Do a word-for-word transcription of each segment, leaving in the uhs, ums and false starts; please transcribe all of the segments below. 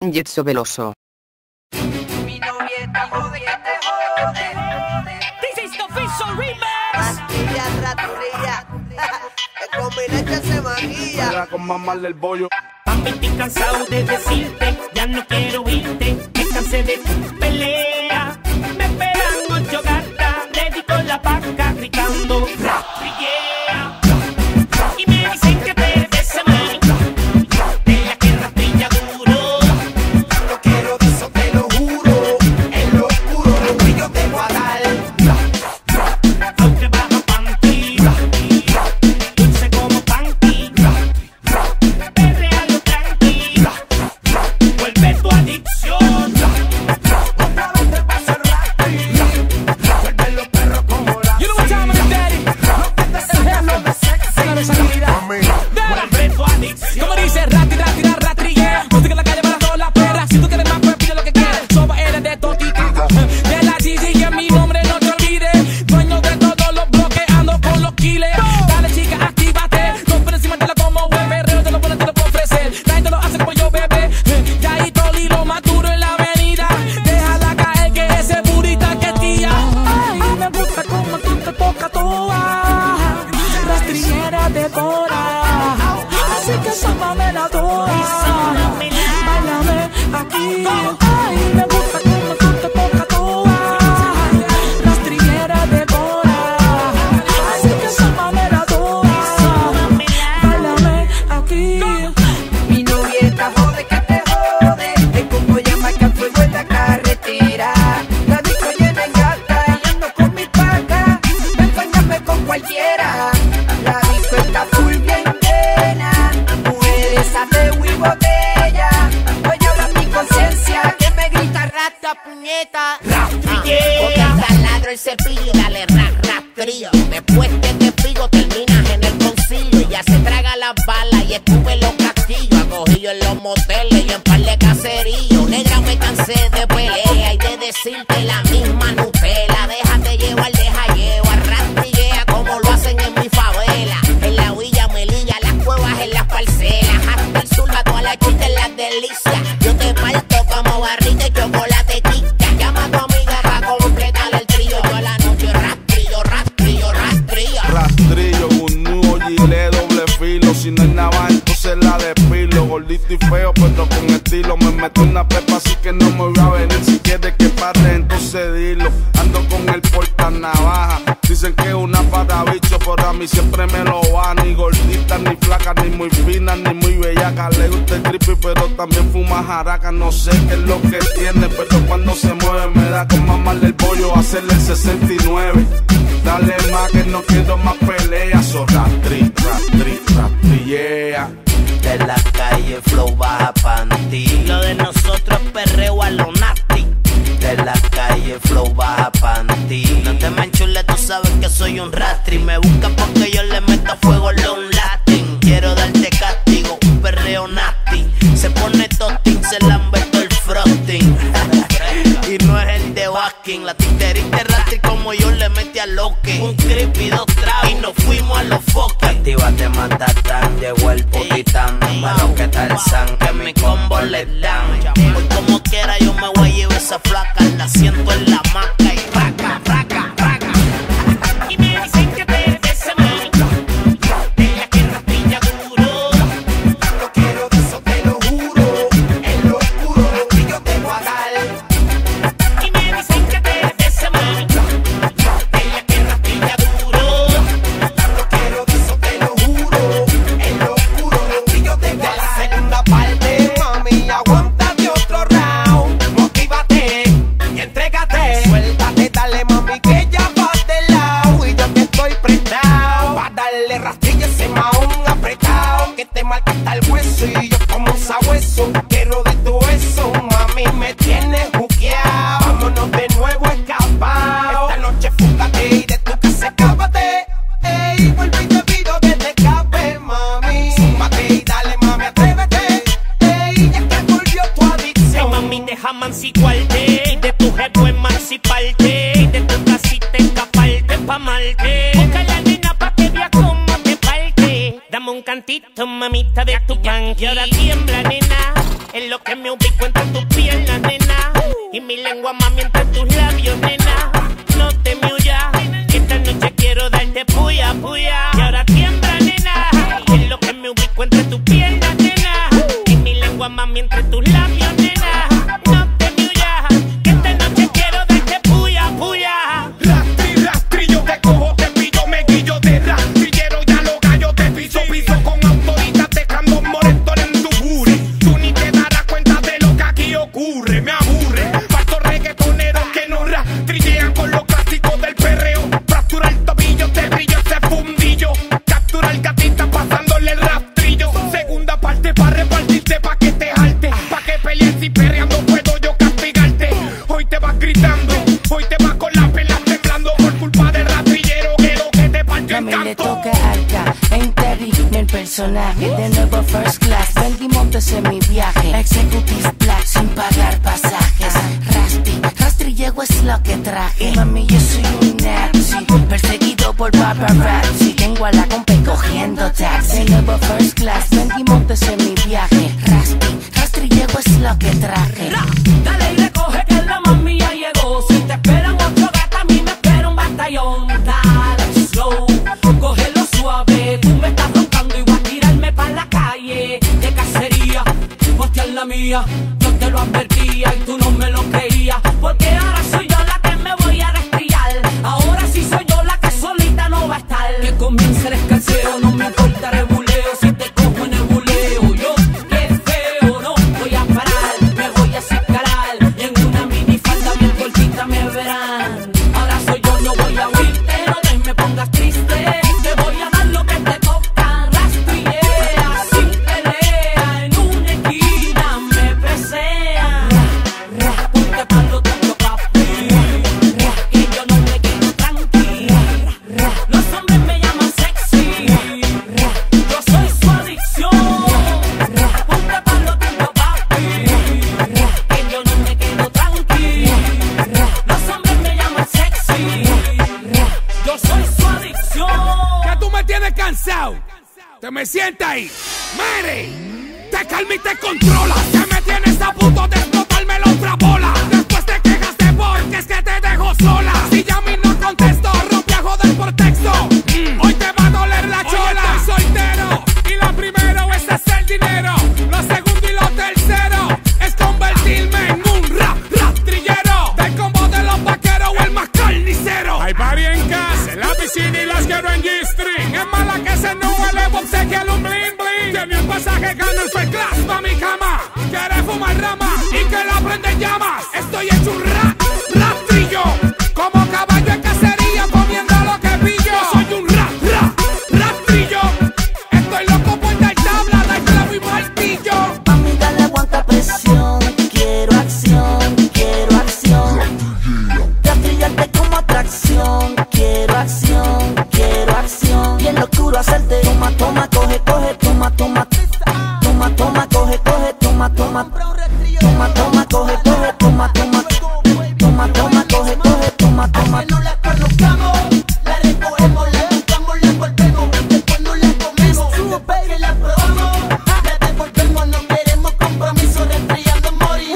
Jetso Veloso. Mi novia está jode, que te jode. This is the official remix. Rastrilla, rastrilla. El combinación se maquilla. Juega con mamarle el bollo. Papi, estoy cansado de decirte, ya no quiero oírte. Me cansé de tu pelea. Me esperan ocho gatas, dedico la vaca gritando rastrillea. Y me dicen que te ves a mí, de la que rastrilla duro. No quiero de eso, te lo juro. En lo oscuro, lo que yo te voy a dar. Aunque baja panty, dulce como panty. Perrea lo tranqui, vuelve tu adicción. Otra vez te paso el rastri. Vuelve los perros como la. You know what time it is, daddy? No te deseas, no me sexy. Vuelve tu adicción. Como dice, rati, rati, rati, rati, yeah. Música en la calle para todas las perras. Si tú quieres más, pues pide lo que quieras. Soba eres de Totica, de la Gigi, que mi nombre no te olvides. Dueño de todos los bloques, ando con los killers. Dale, chica, actívate. No por encima te lo como buen perreo, te lo pones, te lo puedo ofrecer. Nadie te lo hace como yo, bebé. Ya ahí Toli lo más duro en la avenida. Déjala caer que ese burita que tía. Ay, me gusta como tú te tocas toda. Rastrillera de cora. Así que sóbame la toa. Báilame aquí. Ay, me gusta como tú te tocas toda. Rastrillera de cora. Así que sóbame la toa. Báilame aquí. Mi novia está jode, que te jode. El combo llama que a fuego en la carretera. La disco llena en gata y ando con mi paca. Ven, con cualquiera. La disco está full bien llena. Mujeres hace y botella. Hoy habla mi conciencia que me grita rata puñeta. Rastrillea. Taladro el cepillo, dale ra, rastrillo. Después que te pico terminas en el concilio. Y ya se traga las balas y escupe los castillos. Acogillo en los moteles y en par de caserillos. Negra, me cansé de pelea y de decirte la misma Nutella. Déjate llevar, deja llevar, rastrillea como lo hacen en mi favela. En la Villa Melilla, las cuevas en las parcelas. Hasta el sur, a todas las chistes, las delicias. Yo te parto como barrita y chocolate chica. Llama a tu amiga para completar el trío. Yo a la noche rastrillo, rastrillo, rastrillo. Rastrillo, un nudo, gilet, doble filo. Si no hay nada, entonces la despilo. Gordito y feo, pero con estilo. Me meto una pepa, así que no me voy a venir. Si quieres que pare, entonces dilo. Ando con el porta navaja. Dicen que es una para bicho, pero a mí siempre me lo va. Ni gordita, ni flaca, ni muy fina, ni muy bellaca. Le gusta el creepy, pero también fuma jaraca. No sé qué es lo que tiene, pero cuando se mueve me da con mamarle el bollo, hacerle el sesenta y nueve. Dale más que no quiero más peleas. So rastri, rastri, rastri, yeah. De la calle flow baja panty. Lo de nosotros es perreo a lo nasty. De la calle flow baja panty. No te me enchules, tú sabes que soy un rastri. Me busca porque yo le meto fuego long lasting. Quiero darte castigo, un perreo nasty. Se pone tosting, se lambe todo el frosting. Y no es el de Baskin. La titerita rastri como yo le metí a Loki. Un creepy, dos tragos y nos fuimos a los foques. Actívate, matatan, llegó el putitán. Malo que tal san, que mi combo le dan. Hoy como quiera yo me voy a llevar esa flaca. La siento en la maca y raca, raca, raca. Y me dicen que te ves a mí, de la que rastrilla duro. No quiero de eso, te lo juro. En lo oscuro, lo que yo te voy a dar. Y me dicen que te ves a mí, de la que rastrilla duro. No quiero de eso, te lo juro. En lo oscuro, lo que yo te voy a dar. Segunda parte, mami, aguántate otro round. Motívate y entrégate. Suéltate, dale, mami, que ya vas de lado. Y yo te estoy prestado pa' darle rastrilla ese mahón apretado. Que te marca hasta el hueso y yo como un sabueso. Quiero de tu eso, mami, me tienes juqueado. Vámonos de nuevo escapado. Esta noche fúgate y de tu casa escápate. Ey, vuelve y te pido que te escapes, mami. Zúmbate y dale, mami, atrévete. Ey, ya que volvió tu Ay, adicción. mami, deja manciparte. Y de tu jefe emanciparte. Y de tu casita escaparte pa' amarte. Busca la nena pa' que vea cómo te parte. Dame un cantito, mamita, de tu yankee. Y ahora tiembla, nena. En lo que me ubico entre tus piernas, nena, y mi lengua mami entre tus labios, nena. No te me huyas, que esta noche quiero darte puya, puya. Y ahora tiembla, nena. En lo que me ubico entre tus piernas, nena, y mi lengua mami entre tus labios, nena. No te me huyas, que esta noche quiero darte puya, puya. Rastri, rastri, yo te cojo, te pillo, me guillo de rastrillero. Ya los gallos te piso, piso con autoridad, dejando moretón en tu booty. Tú ni te darás cuenta de lo que aquí ocurre, me aburre. Faltos reggaetoneros que no rastrillean con los clásicos del perreo. Fractura el tobillo, te brillo ese fundillo. Captura el gatita pasándole el rastrillo. Segunda parte pa' repartirte, pa' que te jalte, pa' que pelees y perreando puedo yo castigarte. Hoy te vas gritando, hoy te vas con las pelas temblando por culpa del rastrillero que lo que te partió en Mami le canto. toca alta, en Terry, el personaje de nuevo first class. Bendy montes en mi viaje, executive black sin pagar pasajes. Rasti, rastrillego es lo que traje. Mami yo soy un nazi, perseguido por paparazzi. Tengo a la compa cogiendo taxi. De nuevo first class, Bendy montes en mi viaje. Rasti, rastrillego es lo que traje. Dale y recoge que la mami ya llegó. Si te esperan ocho gatas, a mí me espera un batallón. Dale slow, cógelo suave. Tú me estás roncando y voy a tirarme pa' la calle. De cacería, hostia la mía. Yo te lo advertía y tú no me lo creías. Porque ahora soy yo la que me voy a rastrillar. Ahora sí soy yo la que solita no va a estar. Que comience el escaseo, no me importa el buleo. Si te cojo en el buleo, yo qué feo, no voy a parar. Me voy a escalar y en una minifalda bien cortita me verán. Ahora soy yo, no voy a huirte, no te me pongas triste. Te voy a dar lo que te toca, rastrillea, sin pelea. En una esquina me presea. Ponte pa' lo tuyo, papi, que yo no me quedo tranquila. Los hombres me llaman sexy, yo soy su adicción. Ponte pa' lo tuyo, papi, que yo no me quedo tranquila. Los hombres me llaman sexy, yo soy su adicción. Que tú me tienes cansado. Te me sientas ahí. Mare, te calma y te controla. Que me tienes a punto de explotarme la otra bola. Después te quejaste porque es que te dejo sola. Si ya a mí no contesto, rompe a joder por texto. Mm. Hoy te va a doler la chola. Hoy estoy soltero y lo primero es hacer dinero. Lo segundo y lo tercero es convertirme en un rap rastrillero. Del combo de los vaqueros o el más carnicero. Hay party en casa, en la piscina y las quiero en G-string. Es mala que se no huele, obsequiale un bling bling. Tiene un pasaje, gano el first class pa' mi cama. Quiere fumar rama y que la prenden llamas. Estoy hecho un rap, rastrillo. Como caballo en cacería comiendo lo que pillo. Soy un rap, rap, rastrillo. Estoy loco por dar tabla, dar clavo y martillo. Mami dale aguanta presión, quiero acción, quiero acción. Rastrillarte como atracción, quiero acción, quiero acción. Y en lo oscuro hacerte toma, toma, coge, coge, toma, toma. Toma, toma, coge, coge, toma, toma. Toma, toma, coge, coge, toma, toma. Toma, toma, coge, coge, toma, toma. No la conozcamos, la recogemos, la buscamos, la envolvemos, después no la comemos, después la probamos, la devolvemos, no queremos compromiso, resfriando morir.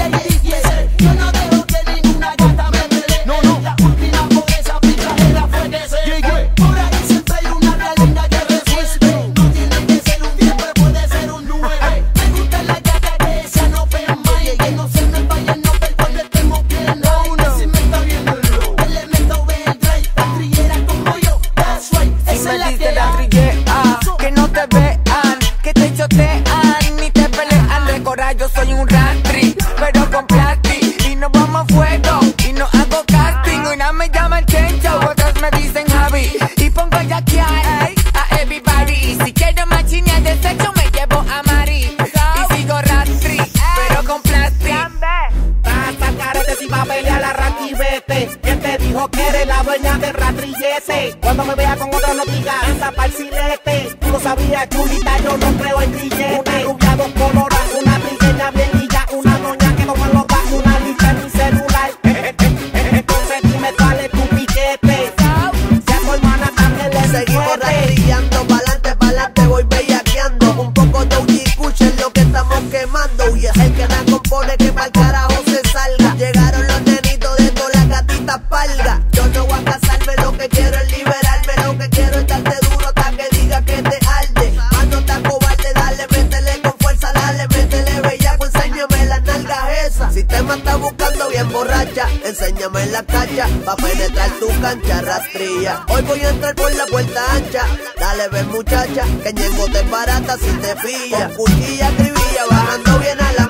Yo no dejo que ninguna gata me pelee, no, no. La última por esa picajera fue que se fue. Por ahí siempre hay una realidad que resuelve. No tiene que ser un diez, pero puede ser un nueve. Me gusta la gata que esa no vea más, que no se me vaya, no ver cuando estemos viendo. Si me está viendo el low, elemento ve el drive, rastrillera como yo, that's right. Esa es la que rastrillea, que no te vean, que te chotean, ni te pelean. Recordar yo soy un rastri, pero con plasti. Y nos vamos a fuego, y no hago casting. Una me llama el Chencho, otras me dicen Javi. Y pongo jackear a everybody. Y si quiero machinear de sexo me llevo a Mari. Y sigo rastri, pero con plasti. Pasa carete si va a pelear la rastrillete. ¿Quién te dijo que eres la dueña del rastrillete? Cuando me vea con otra no diga anda pa'l silete. Tú lo sabías, chulita, yo no creo en grillete. Una rubia, dos coloras, una trigueña bien guilla, una doña que como lo da, una lista en mi celular. Entonces dime cuál es tu piquete. Si a tu hermana también le Seguimos suete. rastrillando, pa'lante, pa'lante, voy bellaqueando. Un poco de O G Kush es lo que estamos quemando, yes. es que la compone que pa'l carajo se salga. Llegaron los nenitos de todas las gatitas palgas. Yo no voy a casarme, lo que quiero es liberarme. Lo que quiero es darte duro hasta que diga que te arde. Mano tan cobarde, dale, métele con fuerza, dale, métele bellaco, enséñame las nalgas esas. Si te mata buscando bien borracha, enséñame la cacha pa' penetrar tu cancha rastrilla. Hoy voy a entrar por la puerta ancha. Dale, ven muchacha, que Ñengo te barata si te pilla. Con cuchilla, cribilla, bajando bien a la